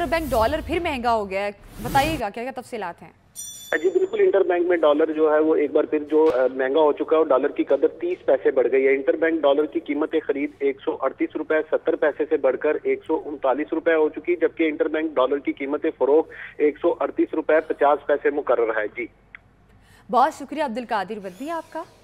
Interbank dollar फिर महंगा हो गया है, बताइएगा क्या क्या तफसीलात हैं? जी बिल्कुल, इंटरबैंक में डॉलर जो है वो एक बार फिर जो महंगा हो चुका है और डॉलर की कदर 30 पैसे बढ़ गई है। इंटरबैंक डॉलर की कीमत खरीद 138 रुपए 70 पैसे से बढ़कर 139 रुपए हो चुकी, जबकि इंटरबैंक डॉलर की कीमत फरोख्त 138 रुपए 50 पैसे मुकर्रर है। जी बहुत शुक्रिया अब्दुल कादिर बद्दी आपका।